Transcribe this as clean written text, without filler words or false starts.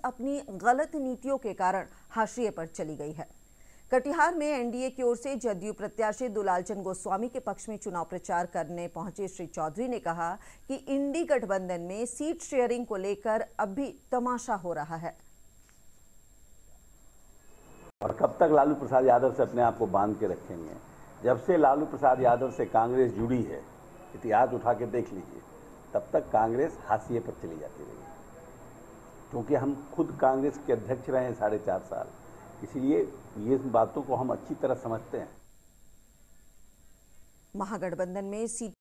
अपनी गलत नीतियों के कारण हाशिए पर चली गई है। कटिहार में एनडीए की ओर से जदयू प्रत्याशी दुलालचंद गोस्वामी के पक्ष में चुनाव प्रचार करने पहुंचे श्री चौधरी ने कहा कि इंडी गठबंधन में सीट शेयरिंग को लेकर अब भी तमाशा हो रहा है। और कब तक लालू प्रसाद यादव से अपने आप को बांध के रखेंगे? जब से लालू प्रसाद यादव से कांग्रेस जुड़ी है, इतिहास उठा के देख लीजिए, तब तक कांग्रेस हाशिए पर चली जाती रही। क्योंकि हम खुद कांग्रेस के अध्यक्ष रहे हैं 4.5 साल, इसलिए ये बातों को हम अच्छी तरह समझते हैं। महागठबंधन में सीट